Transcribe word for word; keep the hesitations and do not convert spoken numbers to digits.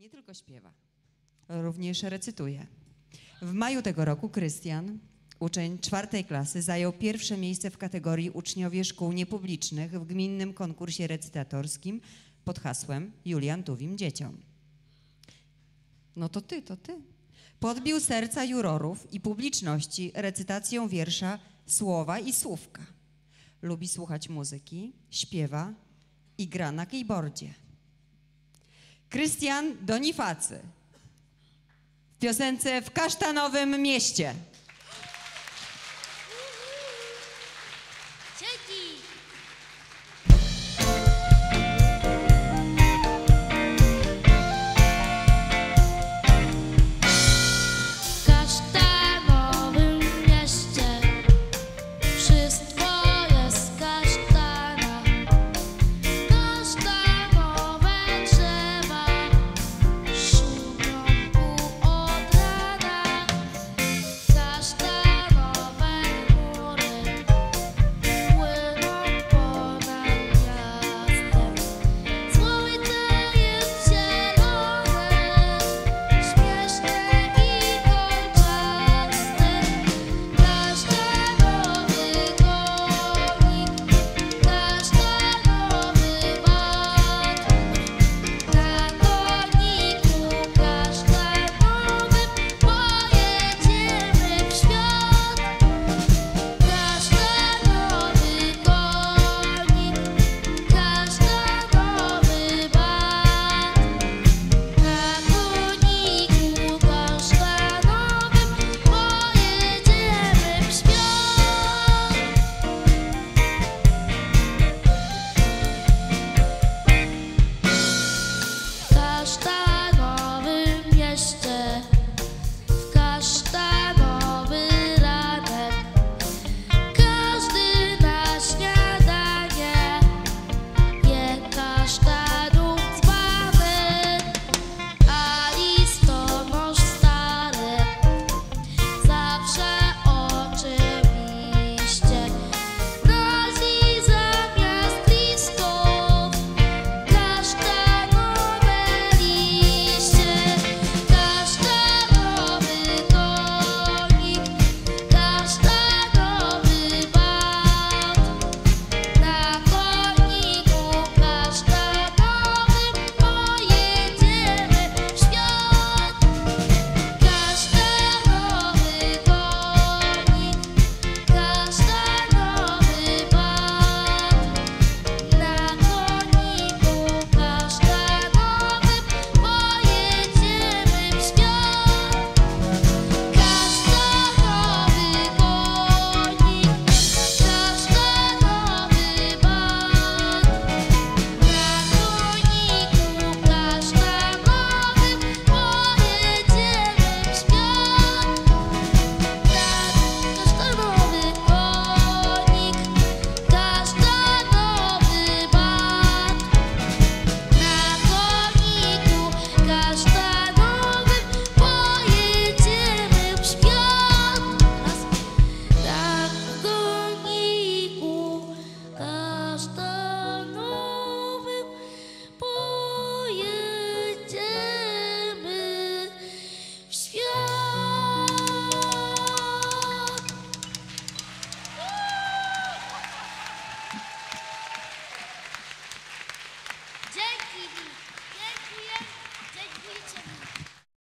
Nie tylko śpiewa, również recytuje. W maju tego roku Krystian, uczeń czwartej klasy, zajął pierwsze miejsce w kategorii uczniowie szkół niepublicznych w gminnym konkursie recytatorskim pod hasłem Julian Tuwim dzieciom. No to ty, to ty. Podbił serca jurorów i publiczności recytacją wiersza Słowa i Słówka. Lubi słuchać muzyki, śpiewa i gra na keyboardzie. Krystian Donifacy w piosence W kasztanowym mieście.